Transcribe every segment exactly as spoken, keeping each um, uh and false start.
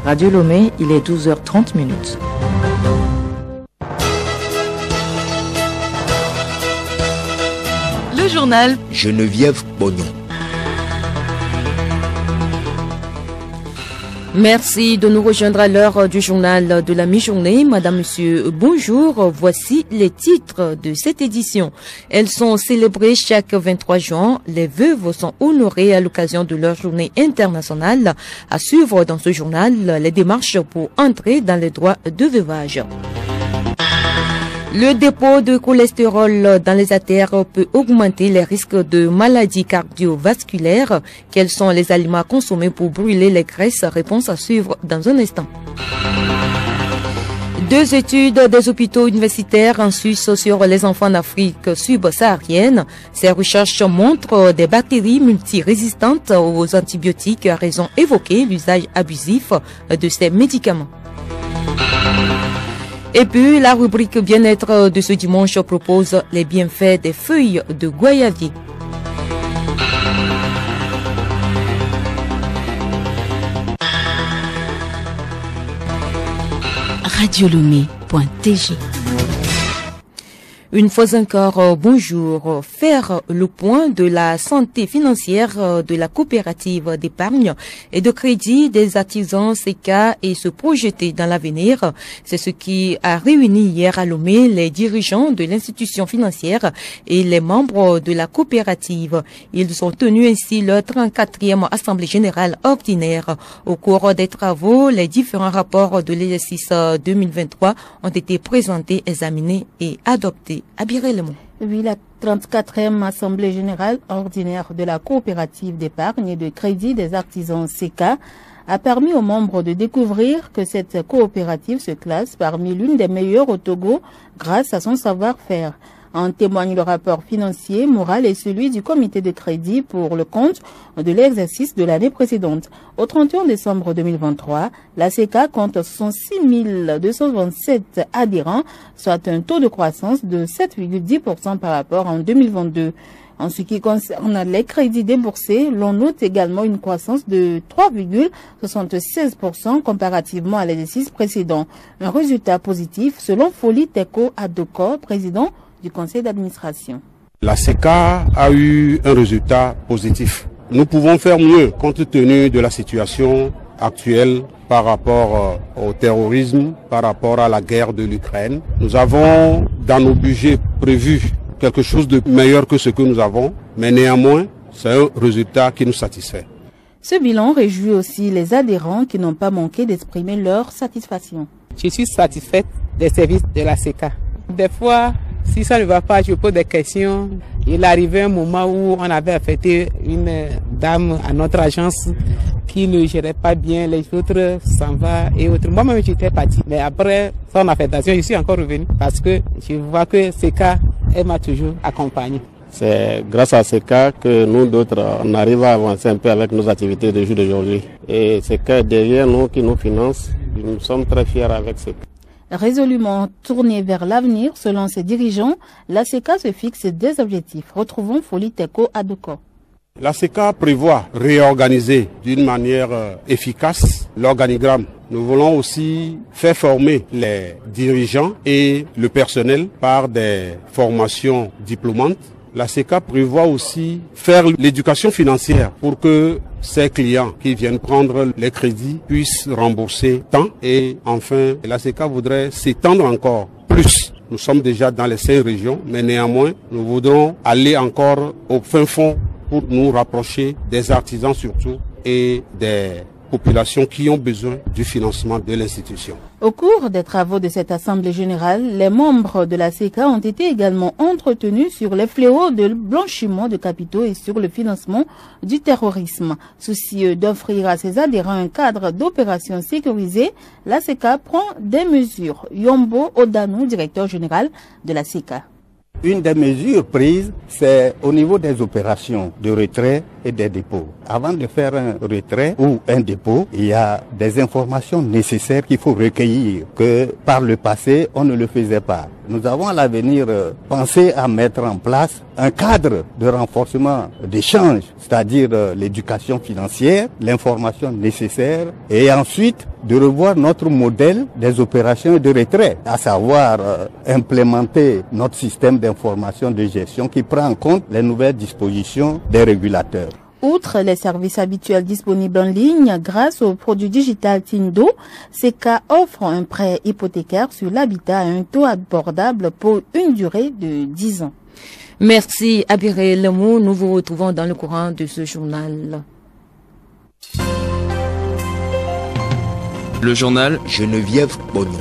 Radio Lomé, il est douze heures trente minutes. Le journal Geneviève Bognon. Merci de nous rejoindre à l'heure du journal de la mi-journée. Madame, Monsieur, bonjour. Voici les titres de cette édition. Elles sont célébrées chaque vingt-trois juin. Les veuves sont honorées à l'occasion de leur journée internationale. À suivre dans ce journal les démarches pour entrer dans les droits de veuvage. Le dépôt de cholestérol dans les artères peut augmenter les risques de maladies cardiovasculaires. Quels sont les aliments à consommer pour brûler les graisses? Réponse à suivre dans un instant. Deux études des hôpitaux universitaires en Suisse sur les enfants d'Afrique subsaharienne. Ces recherches montrent des bactéries multirésistantes aux antibiotiques à raison évoquée l'usage abusif de ces médicaments. Et puis, la rubrique bien-être de ce dimanche propose les bienfaits des feuilles de goyavier. radio lomé point t g. Une fois encore, bonjour. Faire le point de la santé financière de la coopérative d'épargne et de crédit des artisans C K et se projeter dans l'avenir, c'est ce qui a réuni hier à Lomé les dirigeants de l'institution financière et les membres de la coopérative. Ils ont tenu ainsi leur trente-quatrième assemblée générale ordinaire. Au cours des travaux, les différents rapports de l'exercice deux mille vingt-trois ont été présentés, examinés et adoptés. Oui, la trente-quatrième Assemblée générale ordinaire de la coopérative d'épargne et de crédit des artisans C K a permis aux membres de découvrir que cette coopérative se classe parmi l'une des meilleures au Togo grâce à son savoir-faire. En témoigne le rapport financier, moral et celui du comité de crédit pour le compte de l'exercice de l'année précédente. Au trente et un décembre deux mille vingt-trois, la C K compte soixante-six mille deux cent vingt-sept adhérents, soit un taux de croissance de sept virgule dix pour cent par rapport à deux mille vingt-deux. En ce qui concerne les crédits déboursés, l'on note également une croissance de trois virgule soixante-seize pour cent comparativement à l'exercice précédent. Un résultat positif selon Foli Teko Adoko, président du conseil d'administration. La C K a eu un résultat positif. Nous pouvons faire mieux compte tenu de la situation actuelle par rapport au terrorisme, par rapport à la guerre de l'Ukraine. Nous avons dans nos budgets prévu quelque chose de meilleur que ce que nous avons, mais néanmoins, c'est un résultat qui nous satisfait. Ce bilan réjouit aussi les adhérents qui n'ont pas manqué d'exprimer leur satisfaction. Je suis satisfaite des services de la C K. Des fois, si ça ne va pas, je pose des questions. Il arrivait un moment où on avait affecté une dame à notre agence qui ne gérait pas bien, les autres s'en va et autres. Moi-même, j'étais parti. Mais après son affectation, je suis encore revenu parce que je vois que C K, elle m'a toujours accompagné. C'est grâce à C K que nous d'autres, on arrive à avancer un peu avec nos activités de jour d'aujourd'hui. Et C K est derrière nous qui nous finance. Nous sommes très fiers avec C K. Résolument tournée vers l'avenir, selon ses dirigeants, la C K se fixe des objectifs. Retrouvons Foli Teko Adoko. La C K prévoit réorganiser d'une manière efficace l'organigramme. Nous voulons aussi faire former les dirigeants et le personnel par des formations diplômantes. La C K prévoit aussi faire l'éducation financière pour que ces clients qui viennent prendre les crédits puissent rembourser tant. Et enfin, la C K voudrait s'étendre encore plus. Nous sommes déjà dans les cinq régions, mais néanmoins, nous voudrons aller encore au fin fond pour nous rapprocher des artisans surtout et des populations qui ont besoin du financement de l'institution. Au cours des travaux de cette Assemblée générale, les membres de la C K ont été également entretenus sur les fléaux de blanchiment de capitaux et sur le financement du terrorisme. Soucieux d'offrir à ses adhérents un cadre d'opération sécurisé, la C K prend des mesures. Yombo Odanou, directeur général de la C K. Une des mesures prises, c'est au niveau des opérations de retrait et des dépôts. Avant de faire un retrait ou un dépôt, il y a des informations nécessaires qu'il faut recueillir, que par le passé, on ne le faisait pas. Nous avons à l'avenir pensé à mettre en place un cadre de renforcement d'échange, c'est-à-dire l'éducation financière, l'information nécessaire, et ensuite de revoir notre modèle des opérations de retrait, à savoir euh, implémenter notre système d'information de gestion qui prend en compte les nouvelles dispositions des régulateurs. Outre les services habituels disponibles en ligne, grâce au produit digital Tindo, C K offre un prêt hypothécaire sur l'habitat à un taux abordable pour une durée de dix ans. Merci Abiré Lemou. Nous vous retrouvons dans le courant de ce journal. Le journal Geneviève Bonny.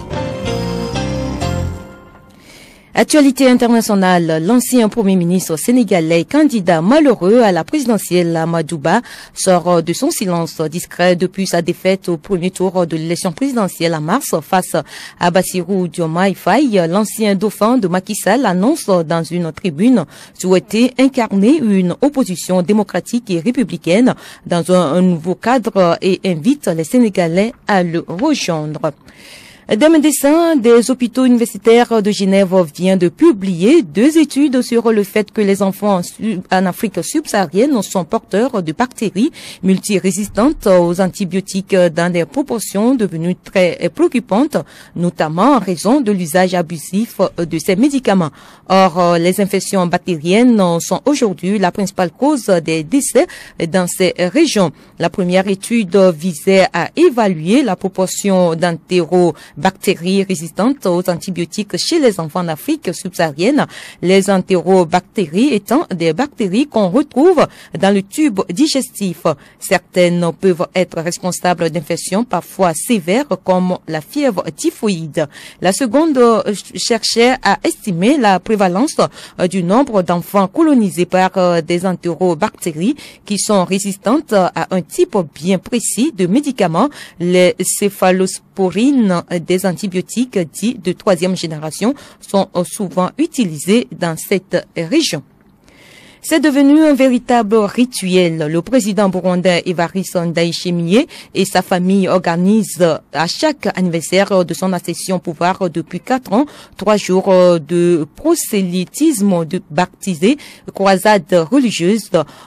Actualité internationale, l'ancien Premier ministre sénégalais, candidat malheureux à la présidentielle Amadou Ba, sort de son silence discret depuis sa défaite au premier tour de l'élection présidentielle en mars face à Bassirou Diomaye Faye. L'ancien dauphin de Macky Sall annonce dans une tribune souhaiter incarner une opposition démocratique et républicaine dans un, un nouveau cadre et invite les Sénégalais à le rejoindre. Des médecins des hôpitaux universitaires de Genève vient de publier deux études sur le fait que les enfants en Afrique subsaharienne sont porteurs de bactéries multirésistantes aux antibiotiques dans des proportions devenues très préoccupantes, notamment en raison de l'usage abusif de ces médicaments. Or, les infections bactériennes sont aujourd'hui la principale cause des décès dans ces régions. La première étude visait à évaluer la proportion d'entéro bactéries résistantes aux antibiotiques chez les enfants d'Afrique subsaharienne, les entérobactéries étant des bactéries qu'on retrouve dans le tube digestif. Certaines peuvent être responsables d'infections parfois sévères comme la fièvre typhoïde. La seconde cherchait à estimer la prévalence du nombre d'enfants colonisés par des entérobactéries qui sont résistantes à un type bien précis de médicaments, les céphalosporines. Des antibiotiques dits de troisième génération sont souvent utilisés dans cette région. C'est devenu un véritable rituel. Le président burundais Evariste Ndayishimiye et sa famille organisent à chaque anniversaire de son accession au pouvoir depuis quatre ans, trois jours de prosélytisme de baptisé, croisade religieuse,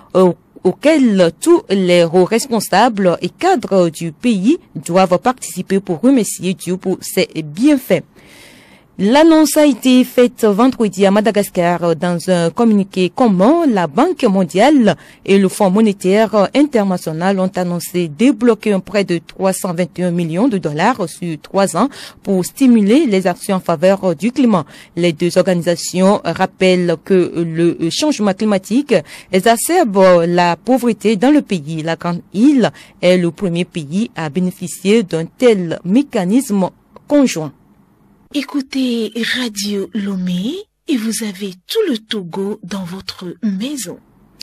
auxquels tous les hauts responsables et cadres du pays doivent participer pour remercier Dieu pour ses bienfaits. L'annonce a été faite vendredi à Madagascar dans un communiqué commun. La Banque mondiale et le Fonds monétaire international ont annoncé débloquer un prêt de trois cent vingt et un millions de dollars sur trois ans pour stimuler les actions en faveur du climat. Les deux organisations rappellent que le changement climatique exacerbe la pauvreté dans le pays. La Grande Île est le premier pays à bénéficier d'un tel mécanisme conjoint. Écoutez Radio Lomé et vous avez tout le Togo dans votre maison.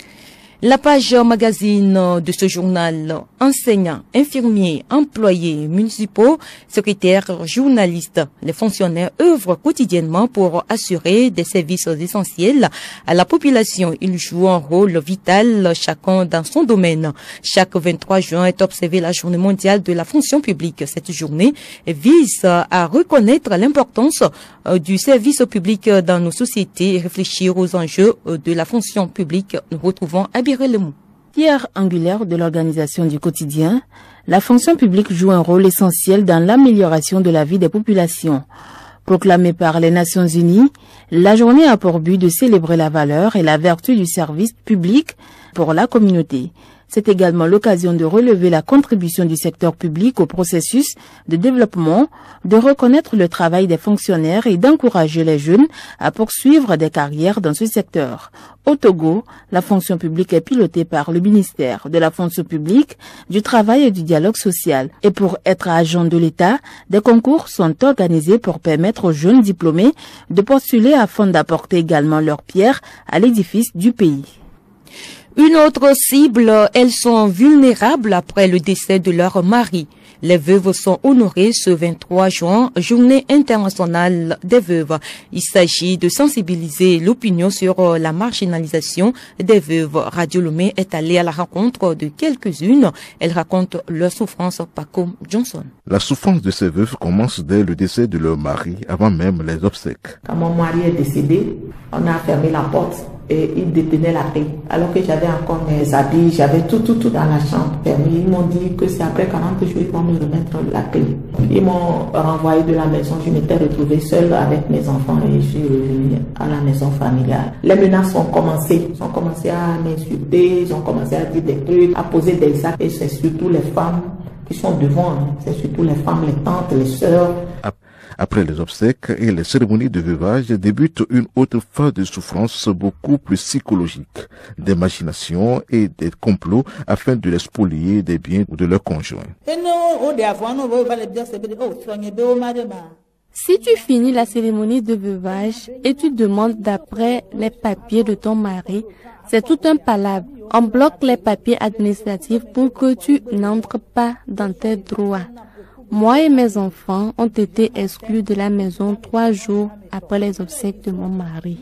La page magazine de ce journal, enseignants, infirmiers, employés municipaux, secrétaires, journalistes, les fonctionnaires œuvrent quotidiennement pour assurer des services essentiels à la population. Ils jouent un rôle vital, chacun dans son domaine. Chaque vingt-trois juin est observée la journée mondiale de la fonction publique. Cette journée vise à reconnaître l'importance du service public dans nos sociétés et réfléchir aux enjeux de la fonction publique. Nous retrouvons Abiré Lemou. Pierre angulaire de l'organisation du quotidien, la fonction publique joue un rôle essentiel dans l'amélioration de la vie des populations. Proclamée par les Nations Unies, la journée a pour but de célébrer la valeur et la vertu du service public pour la communauté. C'est également l'occasion de relever la contribution du secteur public au processus de développement, de reconnaître le travail des fonctionnaires et d'encourager les jeunes à poursuivre des carrières dans ce secteur. Au Togo, la fonction publique est pilotée par le ministère de la fonction publique, du travail et du dialogue social. Et pour être agent de l'État, des concours sont organisés pour permettre aux jeunes diplômés de postuler afin d'apporter également leur pierre à l'édifice du pays. Une autre cible, elles sont vulnérables après le décès de leur mari. Les veuves sont honorées ce vingt-trois juin, journée internationale des veuves. Il s'agit de sensibiliser l'opinion sur la marginalisation des veuves. Radio Lomé est allée à la rencontre de quelques-unes. Elles racontent leur souffrance. Paco Johnson. La souffrance de ces veuves commence dès le décès de leur mari, avant même les obsèques. Quand mon mari est décédé, on a fermé la porte et il détenait la clé. Alors que j'avais encore mes habits, j'avais tout, tout, tout dans la chambre permis. Ils m'ont dit que c'est après quarante jours qu'ils vont me remettre la clé. Ils m'ont renvoyé de la maison. Je m'étais retrouvée seule avec mes enfants et je suis revenue à la maison familiale. Les menaces ont commencé. Ils ont commencé à m'insulter, ils ont commencé à dire des trucs, à poser des actes. Et c'est surtout les femmes qui sont devant. Hein. C'est surtout les femmes, les tantes, les sœurs. Après les obsèques et les cérémonies de veuvage débute une autre phase de souffrance beaucoup plus psychologique, des machinations et des complots afin de les spolier des biens de leurs conjoints. Si tu finis la cérémonie de veuvage et tu demandes d'après les papiers de ton mari, c'est tout un palabre. On bloque les papiers administratifs pour que tu n'entres pas dans tes droits. Moi et mes enfants ont été exclus de la maison trois jours après les obsèques de mon mari.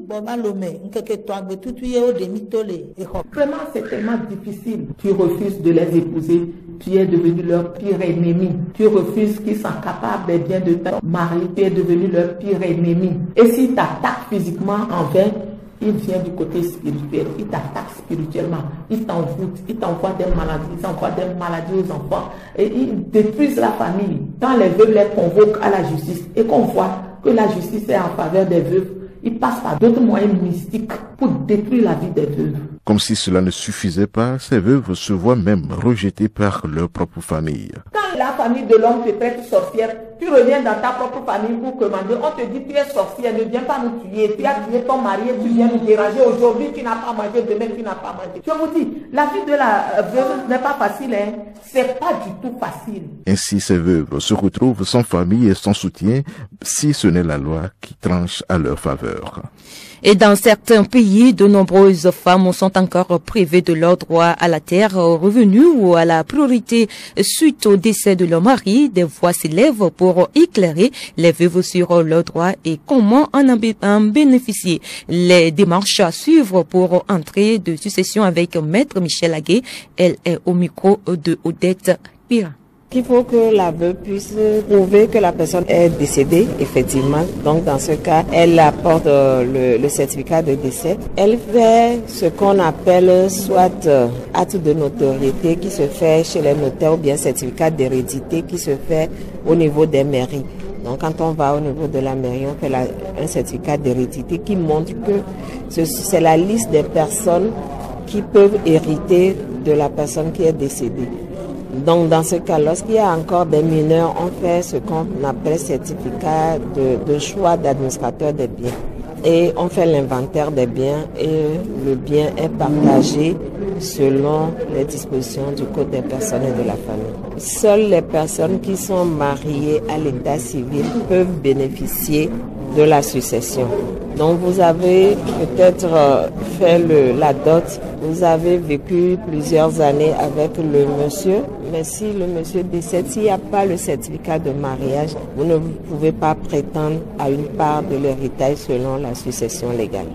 Vraiment, c'est tellement difficile. Tu refuses de les épouser. Tu es devenu leur pire ennemi. Tu refuses qu'ils sont capables des biens de ton mari. Tu es devenu leur pire ennemi. Et s'ils t'attaquent physiquement envers, il vient du côté spirituel, il t'attaque spirituellement, il t'envoûte, il t'envoie des maladies, il t'envoie des maladies aux enfants et il détruit la famille. Quand les veuves les convoquent à la justice et qu'on voit que la justice est en faveur des veuves, ils passent par d'autres moyens mystiques pour détruire la vie des veuves. Comme si cela ne suffisait pas, ces veuves se voient même rejetées par leur propre famille. Quand la famille de l'homme te traite sorcière, tu reviens dans ta propre famille pour commander. On te dit tu es sorcière, ne viens pas nous tuer. Tu as tué ton mari et tu viens nous déranger. Aujourd'hui tu n'as pas mangé, demain tu n'as pas mangé. Je vous dis, la vie de la veuve n'est pas facile, hein. C'est pas du tout facile. Ainsi ces veuves se retrouvent sans famille et sans soutien, si ce n'est la loi qui tranche à leur faveur. Et dans certains pays, de nombreuses femmes sont encore privées de leur droit à la terre, aux revenus ou à la priorité suite au décès de leur mari. Des voix s'élèvent pour éclairer les veuves sur leurs droits et comment en bénéficier. Les démarches à suivre pour entrer de succession avec Maître Michel Aguet. Elle est au micro de Odette Pira. Il faut que la veuve puisse prouver que la personne est décédée, effectivement. Donc, dans ce cas, elle apporte euh, le, le certificat de décès. Elle fait ce qu'on appelle soit euh, acte de notoriété qui se fait chez les notaires ou bien certificat d'hérédité qui se fait au niveau des mairies. Donc, quand on va au niveau de la mairie, on fait la, un certificat d'hérédité qui montre que c'est la liste des personnes qui peuvent hériter de la personne qui est décédée. Donc, dans ce cas, lorsqu'il y a encore des mineurs, on fait ce qu'on appelle certificat de, de choix d'administrateur des biens. Et on fait l'inventaire des biens et le bien est partagé selon les dispositions du Code des personnes et de la famille. Seules les personnes qui sont mariées à l'état civil peuvent bénéficier de la succession. Donc vous avez peut-être euh, fait le, la dot, vous avez vécu plusieurs années avec le monsieur, mais si le monsieur décède, s'il n'y a pas le certificat de mariage, vous ne pouvez pas prétendre à une part de l'héritage selon la succession légale.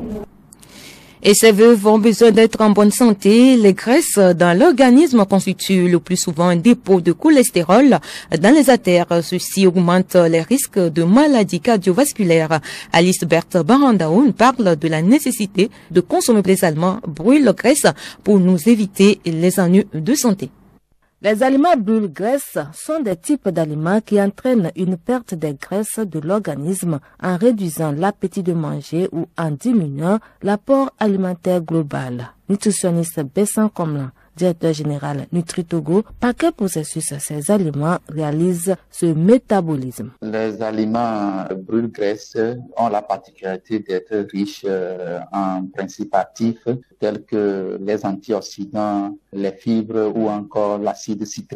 Et ces veuves ont besoin d'être en bonne santé. Les graisses dans l'organisme constituent le plus souvent un dépôt de cholestérol dans les artères. Ceci augmente les risques de maladies cardiovasculaires. Alice Berthe Barandaoun parle de la nécessité de consommer des aliments brûle-graisse pour nous éviter les ennuis de santé. Les aliments brûle-graisse sont des types d'aliments qui entraînent une perte des graisses de l'organisme en réduisant l'appétit de manger ou en diminuant l'apport alimentaire global. Nutritionniste Bessan Komlan, directeur général Nutri-Togo, par quel processus ces aliments réalisent ce métabolisme? Les aliments brûle-graisse ont la particularité d'être riches en principes actifs tels que les antioxydants, les fibres ou encore l'acide citrique,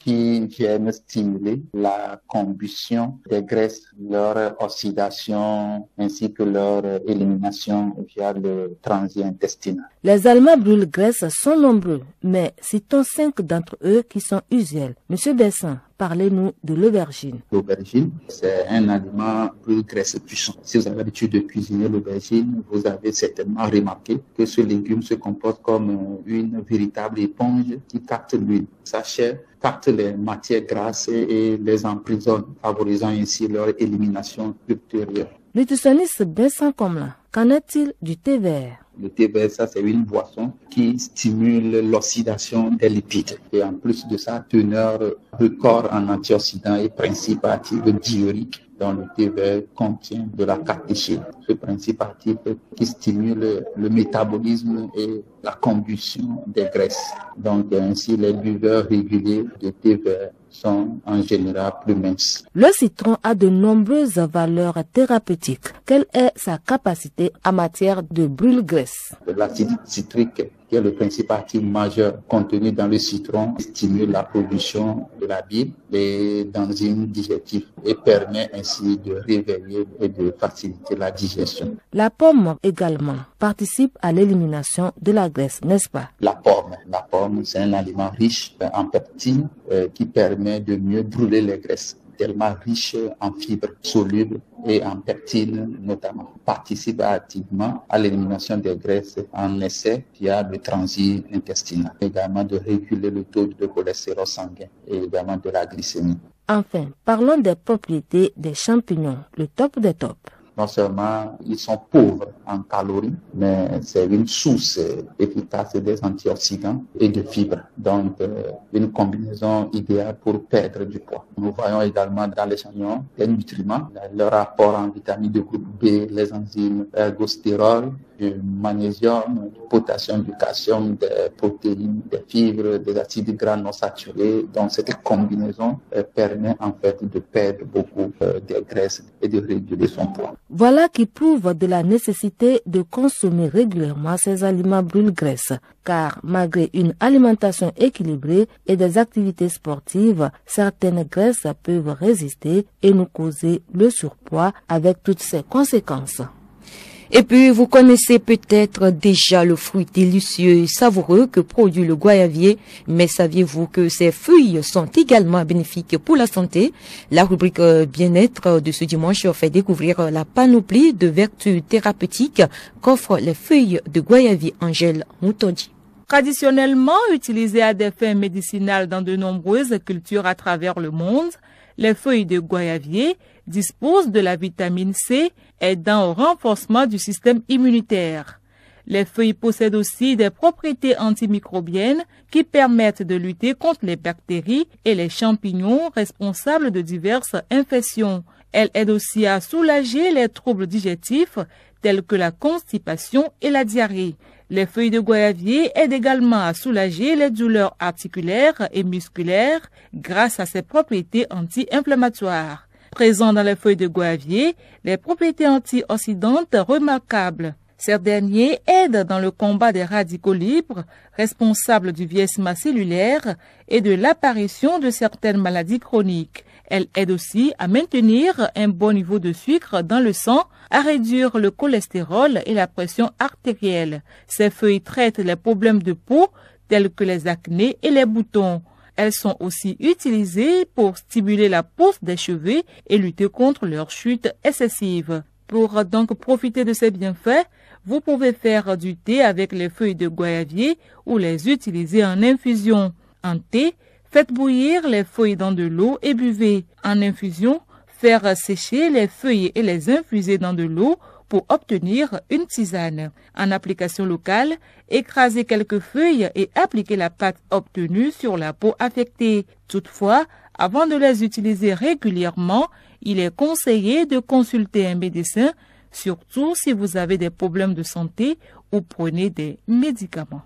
qui viennent stimuler la combustion des graisses, leur oxydation ainsi que leur élimination via le transit intestinal. Les aliments brûle-graisse sont nombreux, mais citons cinq d'entre eux qui sont usuels. Monsieur Bessin, parlez-nous de l'aubergine. L'aubergine, c'est un aliment brûle-graisse puissant. Si vous avez l'habitude de cuisiner l'aubergine, vous avez certainement remarqué que ce légume se comporte comme une véritable éponge qui capte l'huile. Sa chair capte les matières grasses et les emprisonne, favorisant ainsi leur élimination ultérieure. Nutritionniste Bessin Komla, qu'en est-il du thé vert? Le thé vert, ça c'est une boisson qui stimule l'oxydation des lipides. Et en plus de sa teneur record en antioxydants et principe actif diurétique, dans le thé vert contient de la catéchine. Ce principe actif qui stimule le métabolisme et la combustion des graisses. Donc ainsi, les buveurs réguliers de thé vert sont en général plus minces. Le citron a de nombreuses valeurs thérapeutiques. Quelle est sa capacité en matière de brûle-graisse? L'acide citrique, qui est le principe actif majeur contenu dans le citron, stimule la production de la bile et d'enzymes digestifs et permet ainsi de réveiller et de faciliter la digestion. La pomme également participe à l'élimination de la graisse, n'est-ce pas? La pomme, la pomme, c'est un aliment riche en peptine euh, qui permet de mieux brûler les graisses, tellement riche en fibres solubles et en pectine notamment, participe activement à l'élimination des graisses en essai via le transit intestinal, également de réguler le taux de cholestérol sanguin et également de la glycémie. Enfin, parlons des propriétés des champignons, le top des tops. Non seulement ils sont pauvres en calories, mais c'est une source efficace des antioxydants et de fibres. Donc, euh, une combinaison idéale pour perdre du poids. Nous voyons également dans les champignons des nutriments, leur apport en vitamines de groupe B, les enzymes ergostérol, du magnésium, du potassium, du calcium, des protéines, des fibres, des acides gras non saturés. Donc, cette combinaison euh, permet en fait de perdre beaucoup euh, de graisse et de réguler son poids. Voilà qui prouve de la nécessité de consommer régulièrement ces aliments brûle-graisse, car malgré une alimentation équilibrée et des activités sportives, certaines graisses peuvent résister et nous causer le surpoids avec toutes ses conséquences. Et puis, vous connaissez peut-être déjà le fruit délicieux et savoureux que produit le goyavier, mais saviez-vous que ses feuilles sont également bénéfiques pour la santé? La rubrique bien-être de ce dimanche fait découvrir la panoplie de vertus thérapeutiques qu'offrent les feuilles de goyavier. Angèle Moutondi. Traditionnellement utilisées à des fins médicinales dans de nombreuses cultures à travers le monde, les feuilles de goyavier disposent de la vitamine C aidant au renforcement du système immunitaire. Les feuilles possèdent aussi des propriétés antimicrobiennes qui permettent de lutter contre les bactéries et les champignons responsables de diverses infections. Elles aident aussi à soulager les troubles digestifs tels que la constipation et la diarrhée. Les feuilles de goyavier aident également à soulager les douleurs articulaires et musculaires grâce à ses propriétés anti-inflammatoires. Présentes dans les feuilles de goyavier, les propriétés antioxydantes remarquables. Ces derniers aident dans le combat des radicaux libres, responsables du vieillissement cellulaire et de l'apparition de certaines maladies chroniques. Elles aident aussi à maintenir un bon niveau de sucre dans le sang, à réduire le cholestérol et la pression artérielle. Ces feuilles traitent les problèmes de peau tels que les acnés et les boutons. Elles sont aussi utilisées pour stimuler la pousse des cheveux et lutter contre leur chute excessive. Pour donc profiter de ces bienfaits, vous pouvez faire du thé avec les feuilles de goyavier ou les utiliser en infusion. En thé, faites bouillir les feuilles dans de l'eau et buvez. En infusion, faire sécher les feuilles et les infuser dans de l'eau pour obtenir une tisane. En application locale, écrasez quelques feuilles et appliquez la pâte obtenue sur la peau affectée. Toutefois, avant de les utiliser régulièrement, il est conseillé de consulter un médecin, surtout si vous avez des problèmes de santé ou prenez des médicaments.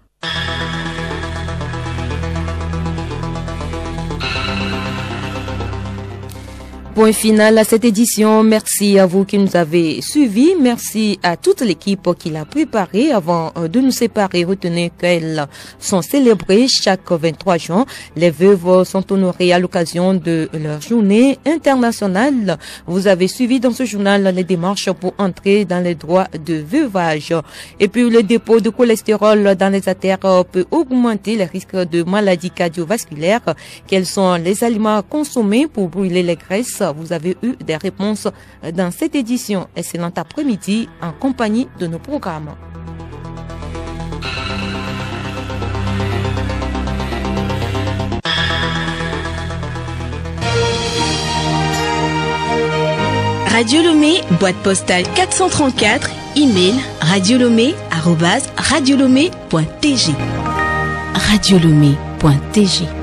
Point final à cette édition. Merci à vous qui nous avez suivis. Merci à toute l'équipe qui l'a préparée. Avant de nous séparer, retenez qu'elles sont célébrées chaque vingt-trois juin. Les veuves sont honorées à l'occasion de leur journée internationale. Vous avez suivi dans ce journal les démarches pour entrer dans les droits de veuvage. Et puis le dépôt de cholestérol dans les artères peut augmenter les risques de maladies cardiovasculaires. Quels sont les aliments consommés pour brûler les graisses? Vous avez eu des réponses dans cette édition. Excellent après-midi en compagnie de nos programmes. Radio Lomé, boîte postale quatre cent trente-quatre, email radiolomé arobase radiolomé point t g. radiolomé point t g